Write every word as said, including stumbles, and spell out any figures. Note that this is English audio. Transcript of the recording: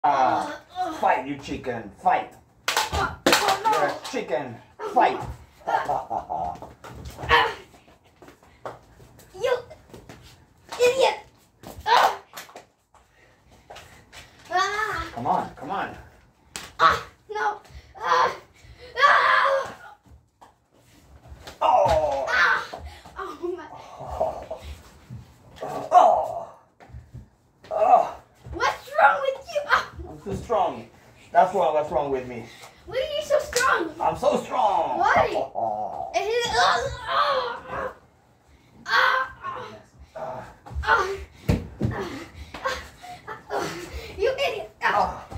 Uh, fight, you chicken, fight. Oh, oh, no. You're a chicken, fight. You idiot! Ah. Ah. Come on, come on. Ah, no. Ah. Ah. Oh. Ah. Oh my. Oh. Oh. What's wrong with you? Ah. I'm too strong. That's wrong. What's wrong with me? Why are you so strong? I'm so strong. Why? Oh. It is. Ah. Ah. Ah. Ah. Ah. Ah. You idiot! Ah.